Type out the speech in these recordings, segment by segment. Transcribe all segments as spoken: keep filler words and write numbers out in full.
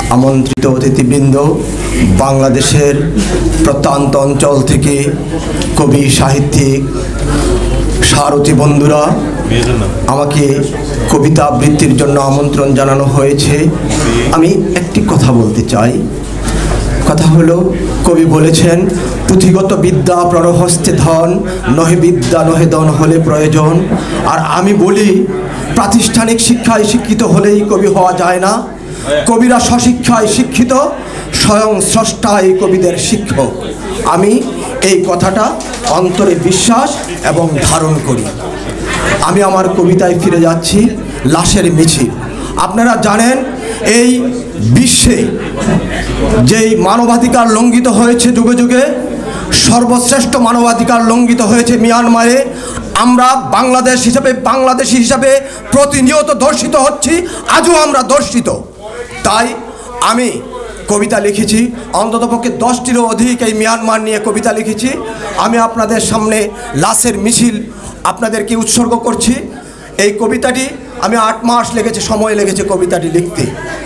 আমন্ত্রিত অতিথিবৃন্দ, বাংলাদেশের প্রত্যন্ত অঞ্চল থেকে কবি, সাহিত্যিক, সারথি বন্ধুরা, আমাকে কবিতা আবৃত্তির জন্য আমন্ত্রণ জানানো হয়েছে। আমি একটি কথা বলতে চাই। কথা হলো, কবি বলেছেন, পুঁথিগত বিদ্যা প্রণহস্তে ধন, নহে বিদ্যা নহে ধন হলে প্রয়োজন। আর আমি বলি, প্রাতিষ্ঠানিক শিক্ষায় শিক্ষিত হলেই কবি হওয়া যায় না। কবিরা স্বশিক্ষায় শিক্ষিত, স্বয়ং স্রষ্টাই কবিদের শিক্ষক। আমি এই কথাটা অন্তরে বিশ্বাস এবং ধারণ করি। আমি আমার কবিতায় ফিরে যাচ্ছি। লাশের মিছিল। আপনারা জানেন, এই বিশ্বে যেই মানবাধিকার লঙ্ঘিত হয়েছে, যুগে যুগে সর্বশ্রেষ্ঠ মানবাধিকার লঙ্ঘিত হয়েছে মিয়ানমারে। আমরা বাংলাদেশ হিসাবে, বাংলাদেশি হিসাবে প্রতিনিয়ত ধর্ষিত হচ্ছি, আজও আমরা ধর্ষিত। তাই আমি কবিতা লিখেছি, অন্ততপক্ষে দশটিরও অধিক এই মিয়ানমার নিয়ে কবিতা লিখেছি। আমি আপনাদের সামনে লাশের মিছিল আপনাদেরকে উৎসর্গ করছি। এই কবিতাটি আমি আট মাস লেগেছে, সময় লেগেছে কবিতাটি লিখতে।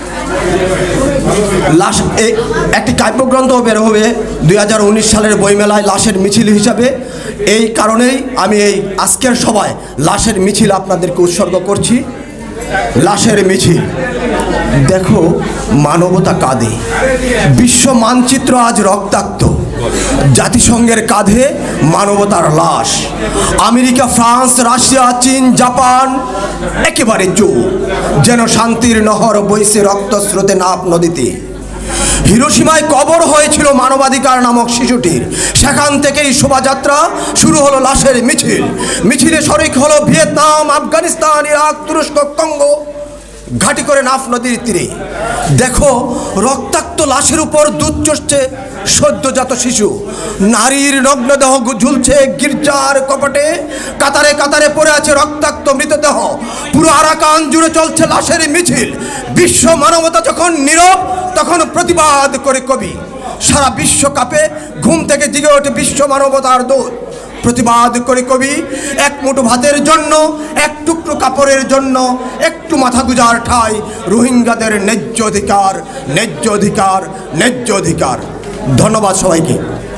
লাশ এই একটি কাব্যগ্রন্থ বের হবে দুই হাজার উনিশ সালের বইমেলায় লাশের মিছিল হিসাবে। এই কারণেই আমি এই আজকের সভায় লাশের মিছিল আপনাদেরকে উৎসর্গ করছি। লাশের মিছিল। দেখো, মানবতা কাঁধে, বিশ্ব মানচিত্র আজ রক্তাক্ত। জাতিসংঘের কাঁধে মানবতার লাশ। আমেরিকা, ফ্রান্স, রাশিয়া, চীন, জাপান একেবারে চুপ, যেন শান্তির নহর বইছে রক্তস্রোতে নাপ নদীতে। হিরোশিমায় কবর হয়েছিল মানবাধিকার নামক শিশুটির। সেখান থেকেই শোভাযাত্রা শুরু হলো লাশের মিছিল। মিছিলে শরিক হলো ভিয়েতনাম, আফগানিস্তান, ইরাক, তুরস্ক, কঙ্গো, ঘাটি করে নাফ নদীর তীরে। দেখো, রক্তাক্ত লাশের উপর দুধ চষছে সদ্যজাত শিশু। নারীর নগ্নদেহ ঝুলছে গির্জার কপটে। কাতারে কাতারে পড়ে আছে রক্তাক্ত মৃতদেহ। পুরো আরাকান জুড়ে চলছে লাশের মিছিল। বিশ্ব মানবতা যখন নীরব, তখন প্রতিবাদ করে কবি। সারা বিশ্বকাপে ঘুম থেকে জেগে ওঠে বিশ্ব মানবতার দূত। প্রতিবাদ করে কবি এক মুঠো ভাতের জন্য, এক টুকরো কাপড়ের জন্য, একটু মাথা গুজার ঠাঁই, রোহিঙ্গাদের ন্যায্য অধিকার, ন্যায্য অধিকার, ন্যায্য অধিকার। ধন্যবাদ সবাইকে।